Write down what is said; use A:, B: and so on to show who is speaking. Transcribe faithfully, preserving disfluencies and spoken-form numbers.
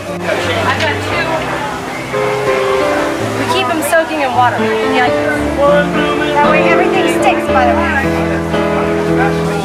A: I've got two. We keep them soaking in water. Yeah. That way everything sticks, by the way.